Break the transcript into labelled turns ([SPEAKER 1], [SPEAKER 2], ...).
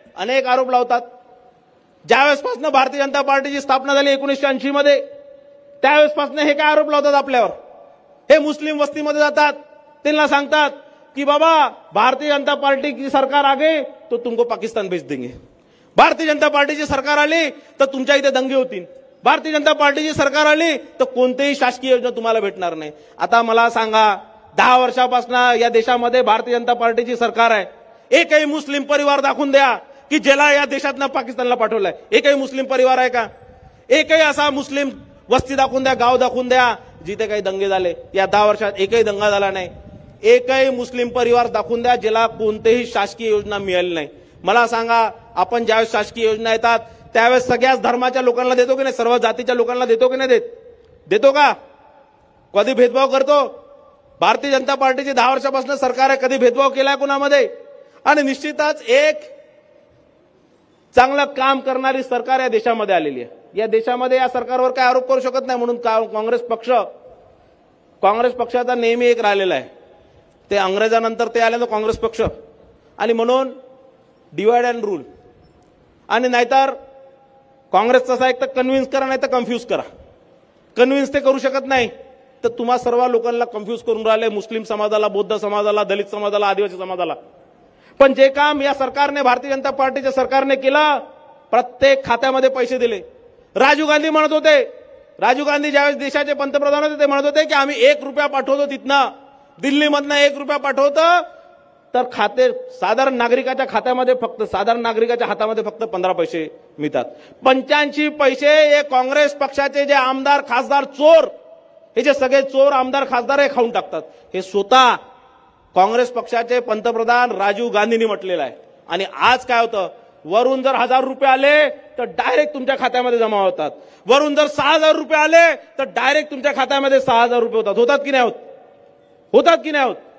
[SPEAKER 1] अनेक आरोप लावतात। ज्यावेळेसपासून भारतीय जनता पार्टीची स्थापना झाली 1980 मध्ये, त्यावेळेसपासून हे काय आरोप लावतात आपल्यावर। हे मुस्लिम वस्तीमध्ये जातात, त्यांना सांगतात कि बाबा भारतीय जनता पार्टी की सरकार आ गई तो तुमको पाकिस्तान भेज देंगे, भारतीय जनता पार्टीची सरकार आली तर तुमच्या इथे दंगे होतील, भारतीय जनता पार्टीची सरकार आली तर कोणतीही शासकीय योजना तुम्हाला भेटणार नाही। आता मला सांगा, 10 वर्षापासून या देशामध्ये भारतीय जनता पार्टीची सरकार आहे, एकही मुस्लिम परिवार दाखवून द्या की ज्याला या देशातनं पाकिस्तानला पाठवलंय। एकही मुस्लिम परिवार आहे का? एकही असा मुस्लिम वस्ती दाखवून द्या, गाव दाखवून द्या जिथे काही दंगे झाले। या 10 वर्षात एकही दंगा झाला नाही। एकही मुस्लिम परिवार दाखवून द्या ज्याला कोणतीही शासकीय योजना मिळाली नाही। मला सांगा, आपण ज्यावेळेस शासकीय योजना येतात त्यावेळेस सगळ्याच धर्माच्या लोकांना देतो की नाही? सर्व जातीच्या लोकांना देतो की नाही देतो का? कधी भेदभाव करतो? भारतीय जनता पार्टीची 10 वर्षापासून सरकार आहे, कधी भेदभाव केलाय कोणामध्ये? आणि निश्चितच एक चांगलं काम करणारी सरकार या देशामध्ये आलेली आहे। या देशामध्ये या सरकारवर काय आरोप करू शकत नाही। म्हणून काँग्रेस पक्षाचा नेहमी एक राहिलेला आहे, ते अंग्रेजानंतर ते आले ना काँग्रेस पक्ष, आणि म्हणून डिवाइड अँड रूल। आणि नाहीतर काँग्रेसचा असा एक तर कन्व्हिन्स करा नाही तर कन्फ्यूज करा। कन्व्हिन्स ते करू शकत नाही, तर तुम्हा सर्व लोकांना कन्फ्यूज करून राहिले, मुस्लिम समाजाला, बौद्ध समाजाला, दलित समाजाला, आदिवासी समाजाला। पण जे काम या सरकारने, भारतीय जनता पार्टीच्या सरकारने केलं, प्रत्येक खात्यामध्ये पैसे दिले। राजीव गांधी म्हणत होते, राजीव गांधी ज्यावेळेस देशाचे पंतप्रधान होते ते म्हणत होते की आम्ही 1 रुपया पाठवतो तिथनं, दिल्लीमधनं 1 रुपया पाठवतो तर साधारण नागरिकाच्या खात्यामध्ये साधारण नागरिकाच्या हातामध्ये फक्त 15 पैसे मिळतात। 85 पैसे हे काँग्रेस पक्षाचे जे आमदार, खासदार, चोर, हे जे सगळे चोर आमदार खासदार हे खाऊन टाकतात। हे स्वतः काँग्रेस पक्षाचे पंतप्रधान राजीव गांधींनी म्हटलेलं आहे। आणि आज काय होतं, वरून जर 1000 रुपये आले तर डायरेक्ट तुमच्या खात्यामध्ये जमा होतात, वरून जर 6000 रुपये आले तर डायरेक्ट तुमच्या खात्यामध्ये 6000 रुपये होतात की नाही होत? होतात की नाही होत?